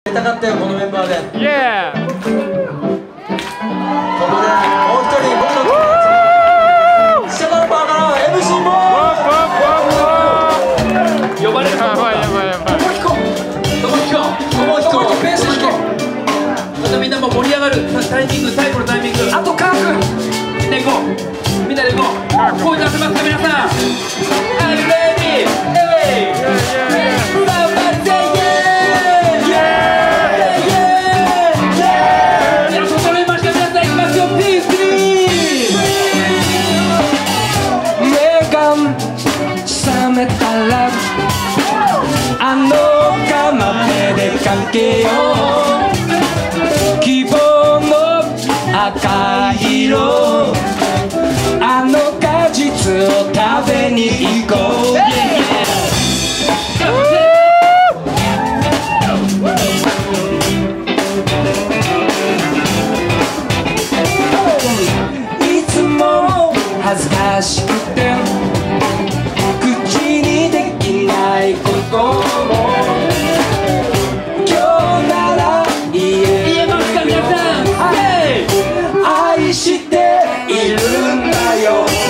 たかったよこのメンバーで。 イエーイ。 ここでもう一人僕の友達シャバンバーから MC ボー呼ばれる。やばいやばいやばい。 友彦ベース弾け。 またみんなも盛り上がるタイミング、最後のタイミング。 あとカークみんな行こう、みんなで行こう。声出せますか皆さん。 Are you ready? Hey! Somebody say yeah! 皆さん揃いました。皆さん行きますよ。Peace! 目が覚めたらあのカマペでかけよう希望の赤色あの果実を食べに行こう、いつも恥ずかしくて口にできないことも今日なら言えますか皆さん。 愛しているんだよ。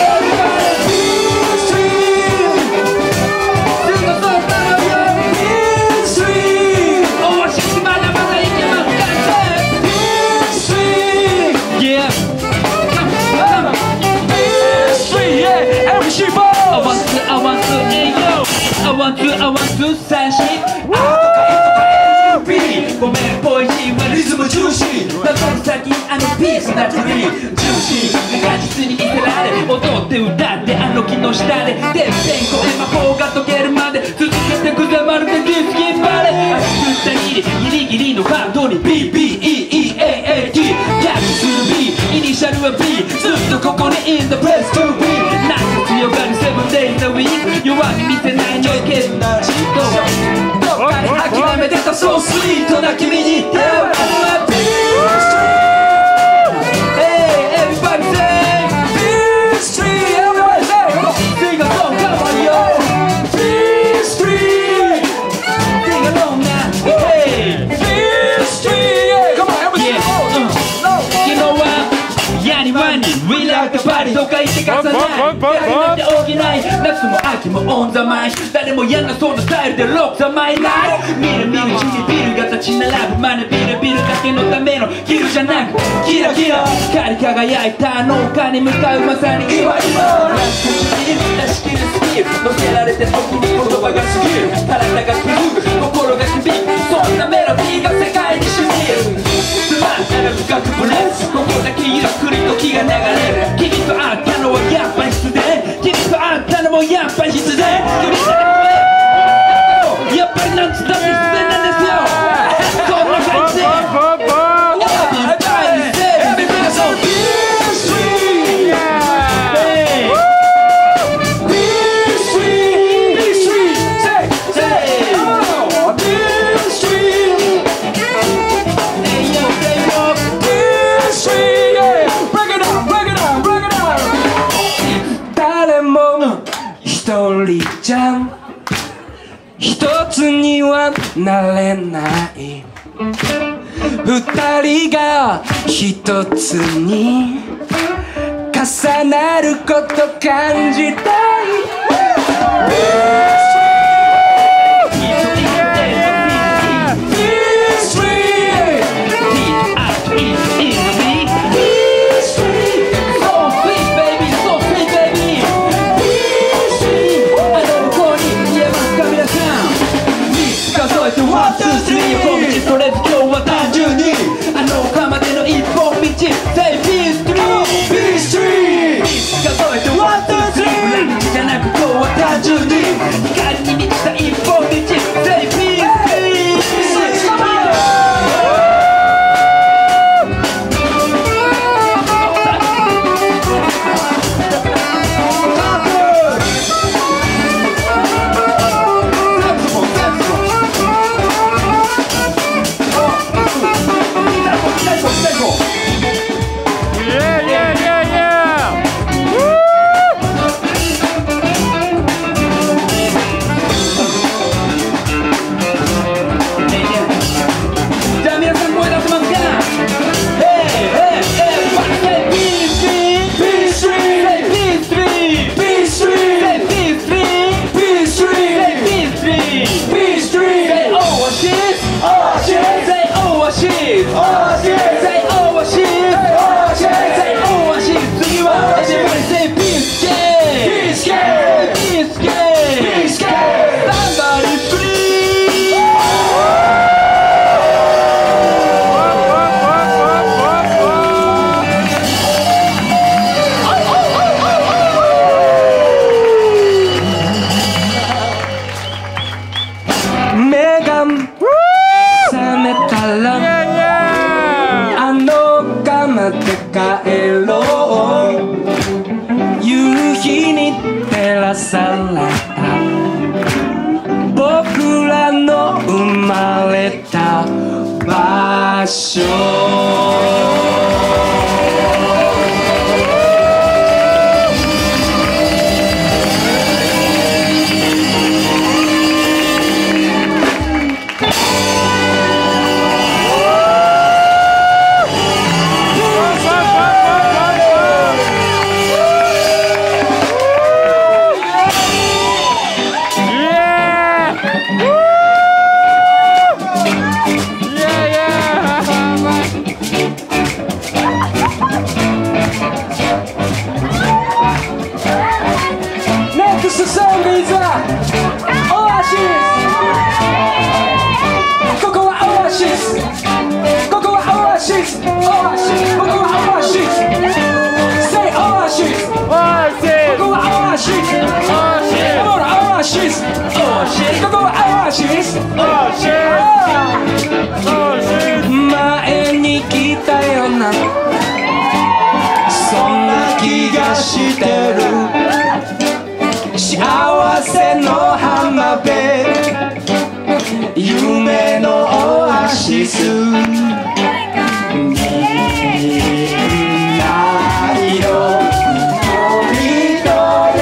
I want to 三振。あとかえとか LP ごめんポイジーはリズム重視だから先あのピースなトリー重視確実に見せられ踊って歌ってあの木の下でてっぺん越え魔法が解けるまで続けてくぜまるでディスキンバレー熱くしたギリギリのカードに BBEEAAT キャッチする B イニシャルは B ずっとここに in the place to be なんか強がる7 days a week 弱み見せないのいけるなじっとどっかで諦めてたそうスイートな君に手を合って Hey everybody say Peace Tree everybody say Sing along come on yo Peace Tree Sing along now Hey Peace Tree yeah come on everybody You know what やにわに We like the party とか言ってかさない手を補い夏も秋もオンザマイ誰もやんなそうなスタイルでロックザマイライフ見るうちにビルが立ち並ぶ真似ビルだけのためのヒルじゃなくキラキラ光り輝いた農家に向かうまさに今ラスト唇出し切るスキル乗せられて時に言葉が過ぎる体が狂う心が響くそんなメロディーが世界に染みるつまんなら深くブレスここだけゆっくり時が流れる君と会ったのはやっぱり必然君と会ったのもやっぱり必然君とやっぱりなんつったって必然なんですよこんな感じでじゃん一つにはなれない二人が一つに重なること感じたいとりあえず今日は単純にあの丘までの一本道 Say peace to me Peace tree 数えて1、2、3ブランチじゃなく今日は単純に前に来たよな、そんな気がしてる。幸せの浜辺、夢のオアシス。みんな色とりどり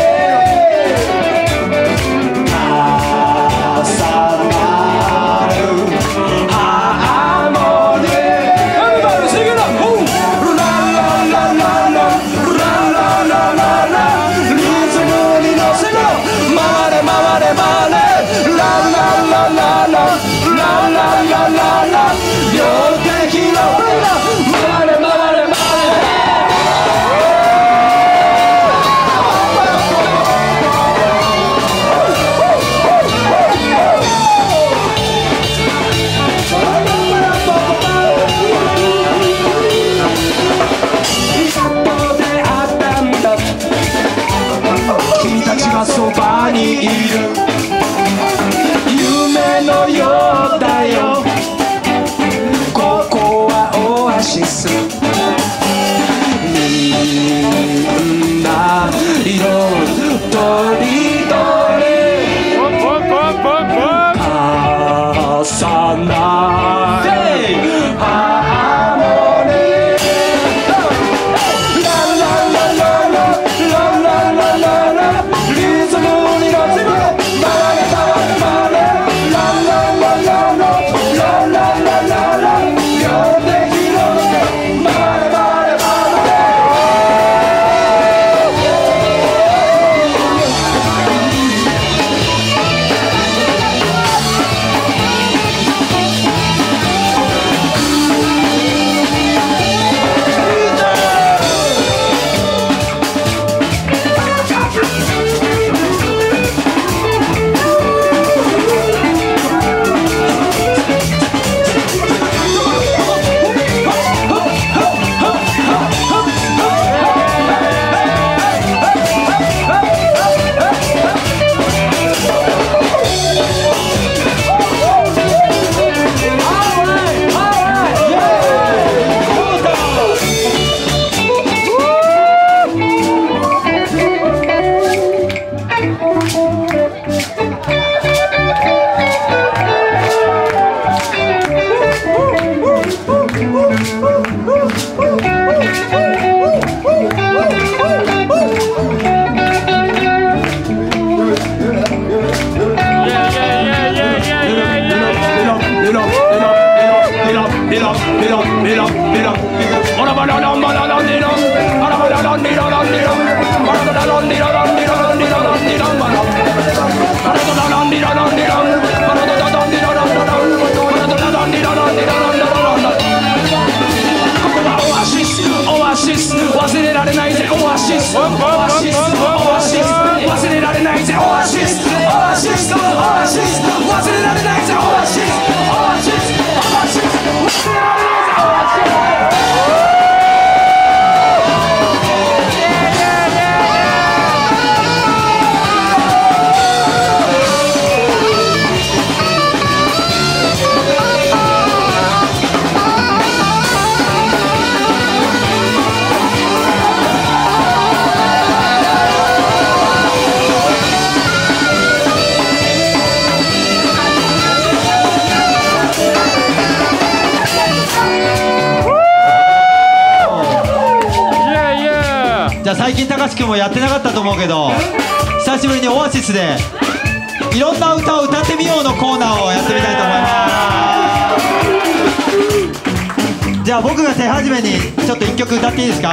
重なるハーモニー。Everybody sing it up! La la la la la la la la la la。リズムに乗せろ、回れ回れ回れ。La la la la la la la la la la。両手広げろ、回れ回れ回れ。君たちがそばにいる、夢のようだよ、ここはオアシス。みんな色とりどり重なるハーモニー。ララララララララララ。リズムに乗せろ、回れ回れ回れ。ララララララララララ。両手広げて、回れ回れ回れ。 忘れられないぜオアシスオアシスオアシス忘れられないぜオアシスオアシスオアシス忘れられないぜオアシスじゃあ最近高橋君もやってなかったと思うけど、久しぶりにオアシスでいろんな歌を歌ってみようのコーナーをやってみたいと思います。じゃあ僕が手始めにちょっと1曲歌っていいですか。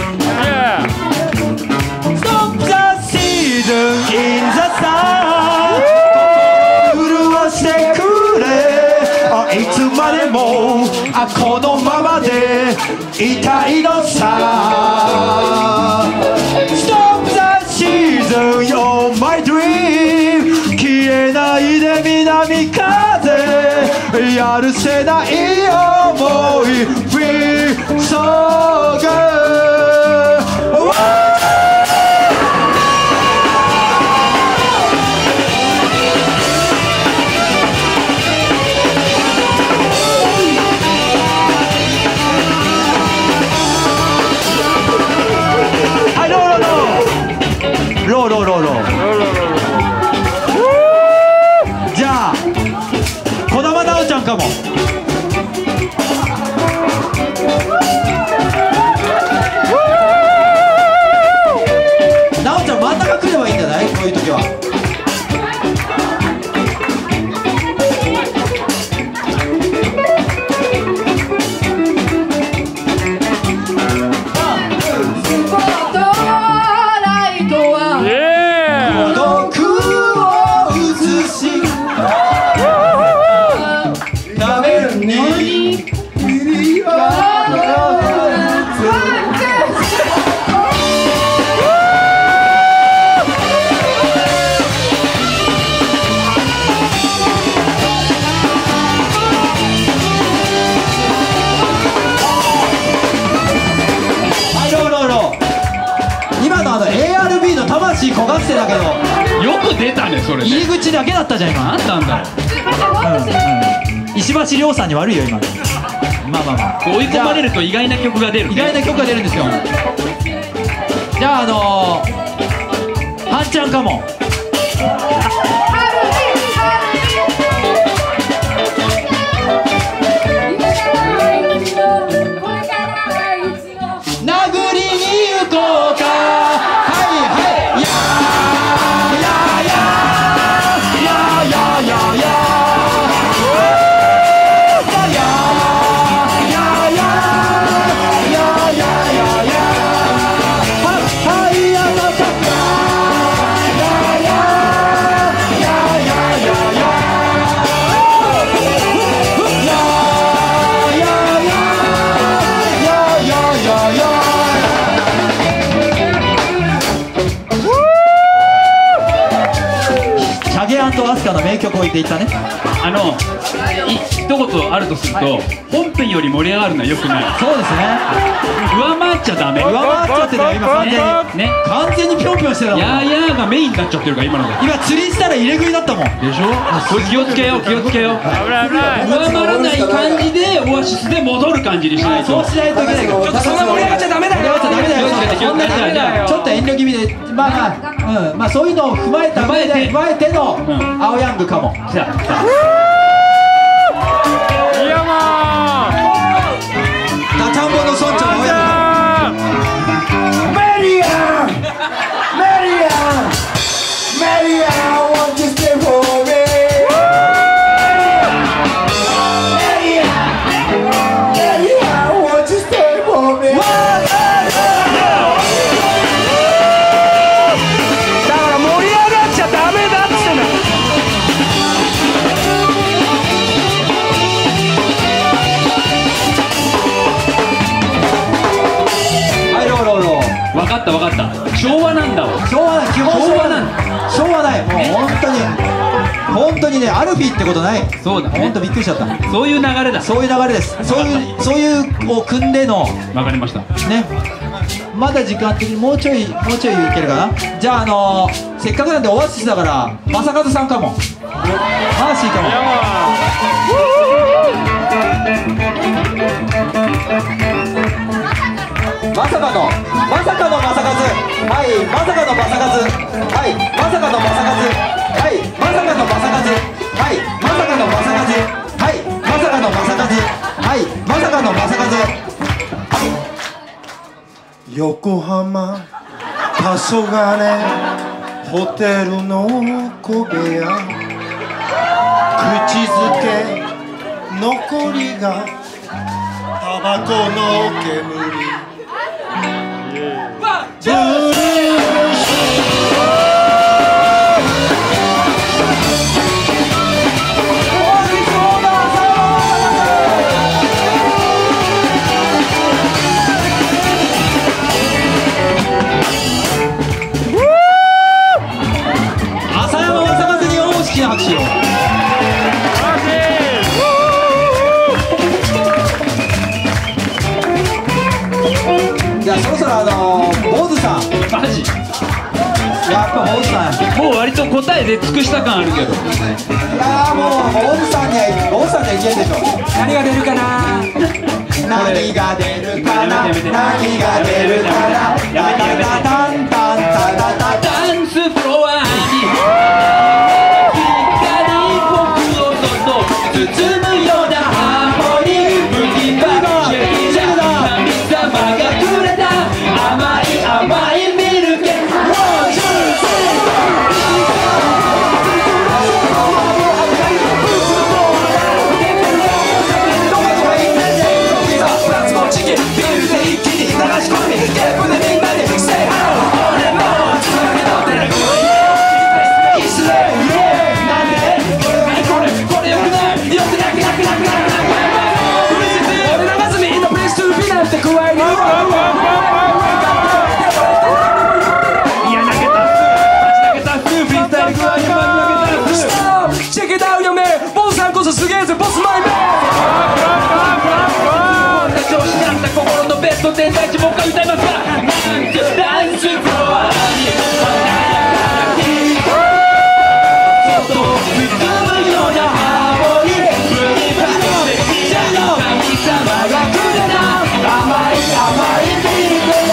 Stop the season in the sun 心潤してくれ、いつまでもこのままでいたいのさ。 Stop the season you're my dream 消えないで南風やるせない想い Feel so goodローローローロー。じゃあ児玉奈緒ちゃんかも。奈緒ちゃん真ん中来ればいいんじゃない、こういう時は。ARB の魂焦がしてたけどよく出たねそれね。 入り口だけだったじゃん今。 何なんだろう。 石橋亮さんに悪いよ今。まあまあまあ追い込まれると意外な曲が出る。 意外な曲が出るんですよ。じゃあはんちゃんかも。殴りに行こうか。アスカの名曲を言っていったね。 一言あるとすると、本編より盛り上がるのは良くない。 そうですね。 上回っちゃダメ。 上回っちゃってたよ今完全にね。完全にぴょんぴょんしてたもん。 やーやーがメインになっちゃってるから今ので。 今釣りしたら入れ食いだったもん。 でしょ。これ気をつけよう気をつけよう。上回らない感じでオアシスで戻る感じにしないと。 そうしないといけないから。 ちょっとそんな盛り上がっちゃダメだよ。 盛り上がっちゃダメだよ。 気をつけて気をつけて。 ちょっと遠慮気味でまあそういうのを踏まえた上で加えての青ヤングかも。 じゃあ。いやもダチャンボの村長の青ヤング。 分かった昭和なんだわ。 昭和ない、基本昭和なんだ。 昭和ない、もう本当にね、アルフィーってことない。 そうだね本当びっくりしちゃった。 そういう流れだ。 そういう流れです。そういうを組んでのわかりました。 ね。まだ時間的にもうちょいいけるかな。じゃあせっかくなんでオアシスだから正和さんかも。マーシーかも。まさかの正和。はい、まさかの正和。はい、まさかの正和。はい、まさかの正和。はい、まさかの正和。はい、まさかの正和。はい、まさかの正和。 横浜黄昏ホテルの小部屋、口づけ残りがタバコの煙、 じゃあそろそろ坊主さん、 マジ。 やっぱ坊主さん、 もう割と答え出尽くした感あるけど。 いやもう坊主さんにはいけるでしょ。 何が出るかな。 何が出るかな、何が出るかな、 やめてやめて。 タンタンタタタタダンスフロアに光僕をそっと包むようなハーモニー、麦歯神様がくれた甘い甘いミルク。 すげえぜボスマイメン。 調子なんだ心のベスト天才地もう一回歌いますから。ダンスフロアに外を包むようなハーモニー、麦歯の神様がくれた甘い甘いミルクや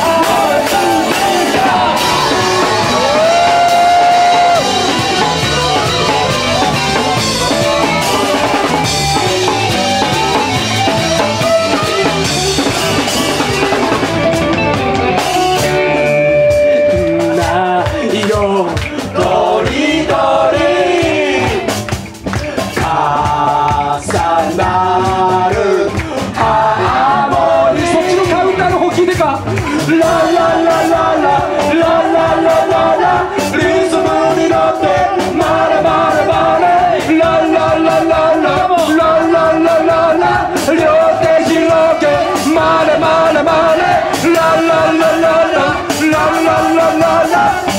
la la la la la la la la la la